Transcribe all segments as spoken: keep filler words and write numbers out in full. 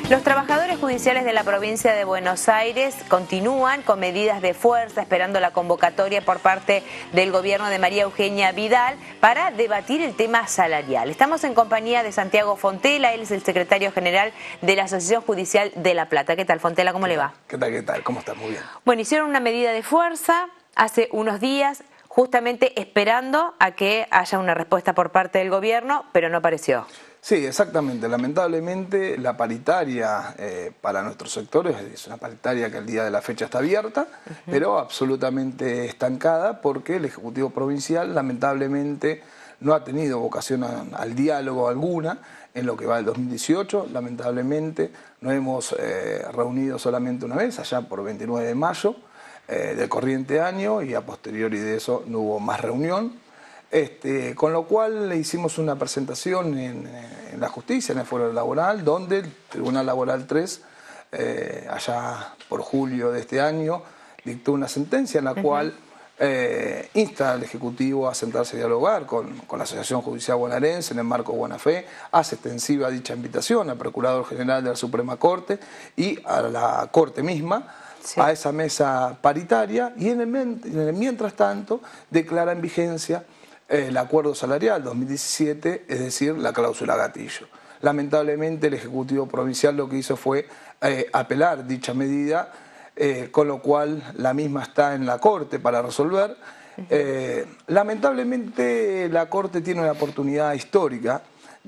Los trabajadores judiciales de la provincia de Buenos Aires continúan con medidas de fuerza esperando la convocatoria por parte del gobierno de María Eugenia Vidal para debatir el tema salarial. Estamos en compañía de Santiago Fontela, él es el secretario general de la Asociación Judicial de La Plata. ¿Qué tal, Fontela? ¿Cómo le va? ¿Qué tal, qué tal? ¿Cómo estás? Muy bien. Bueno, hicieron una medida de fuerza hace unos días, justamente esperando a que haya una respuesta por parte del gobierno, pero no apareció. Sí, exactamente. Lamentablemente la paritaria eh, para nuestros sectores es una paritaria que al día de la fecha está abierta, uh-huh. pero absolutamente estancada porque el Ejecutivo Provincial lamentablemente no ha tenido vocación a, al diálogo alguna en lo que va del dos mil dieciocho. Lamentablemente nos hemos eh, reunido solamente una vez, allá por veintinueve de mayo eh, del corriente año, y a posteriori de eso no hubo más reunión. Este, con lo cual le hicimos una presentación en, en la justicia, en el foro laboral, donde el Tribunal Laboral tres, eh, allá por julio de este año, dictó una sentencia en la uh-huh. cual eh, insta al Ejecutivo a sentarse a dialogar con, con la Asociación Judicial Bonaerense en el marco de buena fe, hace extensiva dicha invitación al Procurador General de la Suprema Corte y a la Corte misma, sí. a esa mesa paritaria, y en el, en el mientras tanto declara en vigencia el acuerdo salarial dos mil diecisiete, es decir, la cláusula gatillo. Lamentablemente el Ejecutivo Provincial lo que hizo fue eh, apelar dicha medida, eh, con lo cual la misma está en la Corte para resolver. Eh, lamentablemente la Corte tiene una oportunidad histórica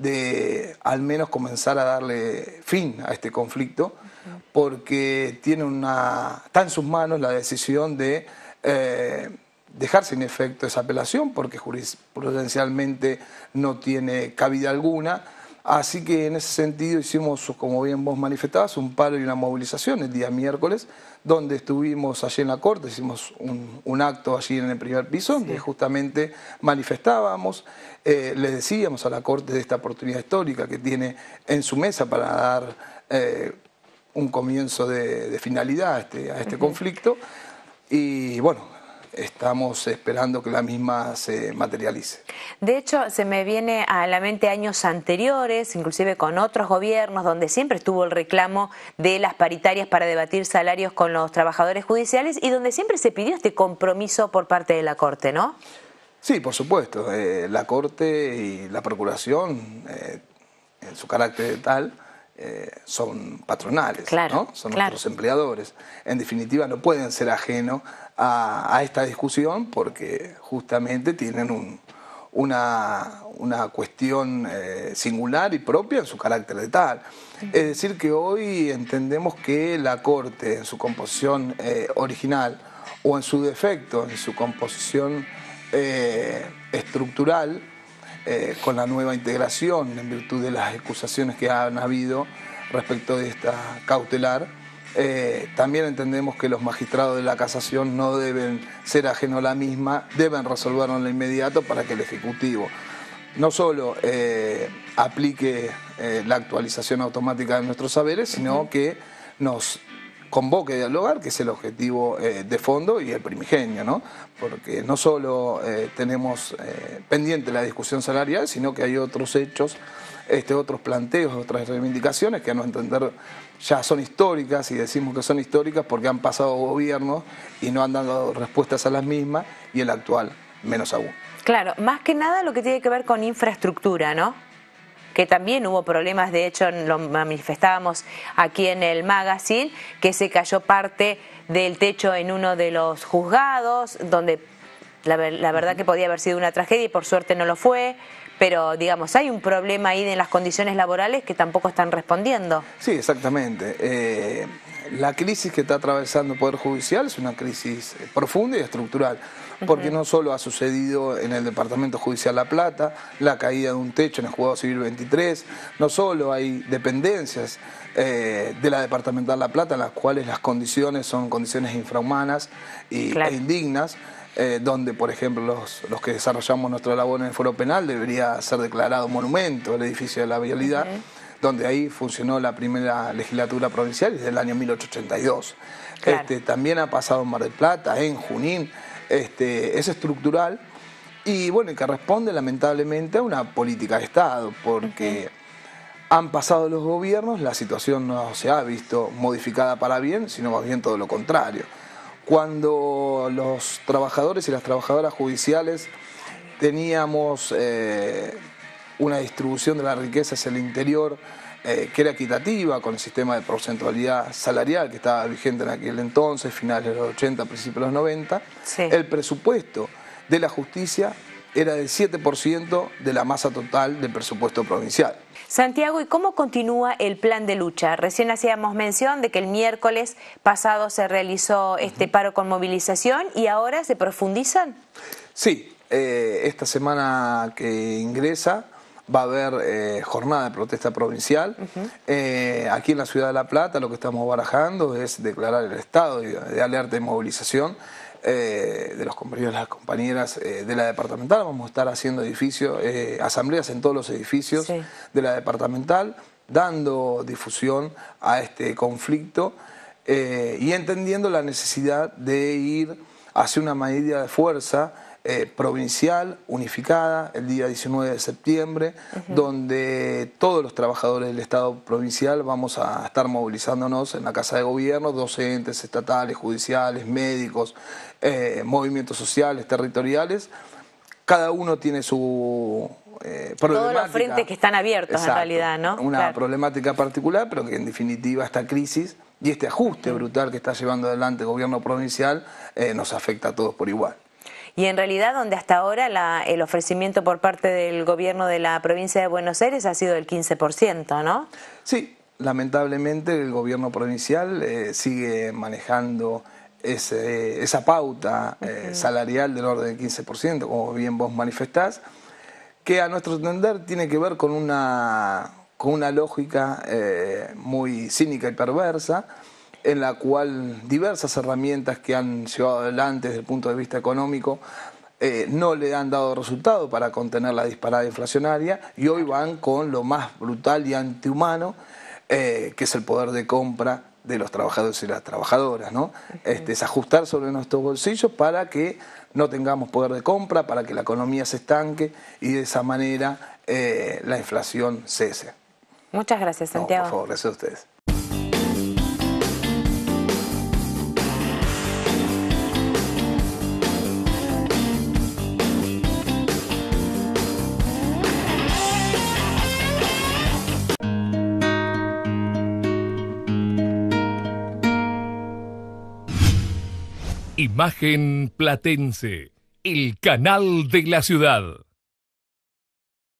de al menos comenzar a darle fin a este conflicto, porque tiene una, está en sus manos la decisión de Eh, dejar sin efecto esa apelación, porque jurisprudencialmente no tiene cabida alguna. Así que en ese sentido hicimos, como bien vos manifestabas, un paro y una movilización el día miércoles, donde estuvimos allí en la Corte, hicimos un, un acto allí en el primer piso, donde sí. justamente manifestábamos, eh, le decíamos a la Corte de esta oportunidad histórica que tiene en su mesa para dar eh, un comienzo de, de finalidad a este, a este uh-huh. conflicto, y bueno, estamos esperando que la misma se materialice. De hecho, se me viene a la mente años anteriores, inclusive con otros gobiernos, donde siempre estuvo el reclamo de las paritarias para debatir salarios con los trabajadores judiciales y donde siempre se pidió este compromiso por parte de la Corte, ¿no? Sí, por supuesto. Eh, la Corte y la Procuración, eh, en su carácter tal, eh, son patronales, claro, ¿no? Son claro. nuestros empleadores. En definitiva, no pueden ser ajenos a, a esta discusión porque justamente tienen un, una, una cuestión eh, singular y propia en su carácter de tal. Uh-huh. Es decir, que hoy entendemos que la Corte en su composición eh, original o en su defecto, en su composición eh, estructural, Eh, con la nueva integración en virtud de las acusaciones que han habido respecto de esta cautelar, eh, también entendemos que los magistrados de la casación no deben ser ajenos a la misma, deben resolverlo en lo inmediato para que el Ejecutivo no solo eh, aplique eh, la actualización automática de nuestros saberes, sino que nos convoque a dialogar, que es el objetivo eh, de fondo y el primigenio, ¿no? Porque no solo eh, tenemos eh, pendiente la discusión salarial, sino que hay otros hechos, este, otros planteos, otras reivindicaciones que a no entender ya son históricas, y decimos que son históricas porque han pasado gobiernos y no han dado respuestas a las mismas, y el actual menos aún. Claro, más que nada lo que tiene que ver con infraestructura, ¿no? Que también hubo problemas, de hecho lo manifestábamos aquí en el magazine, que se cayó parte del techo en uno de los juzgados, donde la, la verdad que podía haber sido una tragedia y por suerte no lo fue, pero digamos, hay un problema ahí en las condiciones laborales que tampoco están respondiendo. Sí, exactamente. Eh, la crisis que está atravesando el Poder Judicial es una crisis profunda y estructural, porque uh-huh. no solo ha sucedido en el Departamento Judicial La Plata, la caída de un techo en el Juzgado Civil veintitrés, no solo hay dependencias eh, de la Departamental La Plata en las cuales las condiciones son condiciones infrahumanas y, claro. e indignas, eh, donde por ejemplo los, los que desarrollamos nuestra labor en el Foro Penal debería ser declarado monumento el edificio de la vialidad, uh-huh. donde ahí funcionó la primera legislatura provincial desde el año mil ochocientos ochenta y dos. Claro. Este, también ha pasado en Mar del Plata, en Junín. Este, es estructural y bueno, que responde lamentablemente a una política de Estado, porque uh-huh. Han pasado los gobiernos, la situación no se ha visto modificada para bien, sino más bien todo lo contrario. Cuando los trabajadores y las trabajadoras judiciales teníamos eh, una distribución de la riqueza hacia el interior eh, que era equitativa, con el sistema de porcentualidad salarial que estaba vigente en aquel entonces, finales de los ochenta, principios de los noventa, sí. El presupuesto de la justicia era del siete por ciento de la masa total del presupuesto provincial. Santiago, ¿y cómo continúa el plan de lucha? Recién hacíamos mención de que el miércoles pasado se realizó este paro con movilización y ahora se profundizan. Sí, eh, esta semana que ingresa va a haber eh, jornada de protesta provincial. Uh-huh. eh, aquí en la ciudad de La Plata lo que estamos barajando es declarar el estado de, de alerta y movilización eh, de los compañeros y las compañeras eh, de la departamental. Vamos a estar haciendo edificios, eh, asambleas en todos los edificios sí. de la departamental, dando difusión a este conflicto eh, y entendiendo la necesidad de ir hacia una medida de fuerza Eh, provincial, unificada, el día diecinueve de septiembre, uh-huh. donde todos los trabajadores del Estado provincial vamos a estar movilizándonos en la Casa de Gobierno, docentes, estatales, judiciales, médicos, eh, movimientos sociales, territoriales. Cada uno tiene su eh, problemática. Todos los frentes que están abiertos. Exacto, en realidad, ¿no? Una claro. problemática particular, pero que en definitiva esta crisis y este ajuste uh-huh. brutal que está llevando adelante el gobierno provincial eh, nos afecta a todos por igual. Y en realidad donde hasta ahora la, el ofrecimiento por parte del gobierno de la provincia de Buenos Aires ha sido del quince por ciento, ¿no? Sí, lamentablemente el gobierno provincial eh, sigue manejando ese, esa pauta eh, uh-huh. salarial del orden del quince por ciento, como bien vos manifestás, que a nuestro entender tiene que ver con una, con una lógica eh, muy cínica y perversa, en la cual diversas herramientas que han llevado adelante desde el punto de vista económico eh, no le han dado resultado para contener la disparada inflacionaria y hoy van con lo más brutal y antihumano, eh, que es el poder de compra de los trabajadores y las trabajadoras, ¿no? Este, es ajustar sobre nuestros bolsillos para que no tengamos poder de compra, para que la economía se estanque y de esa manera eh, la inflación cese. Muchas gracias, Santiago. No, por favor, gracias a ustedes. Imagen Platense, el canal de la ciudad.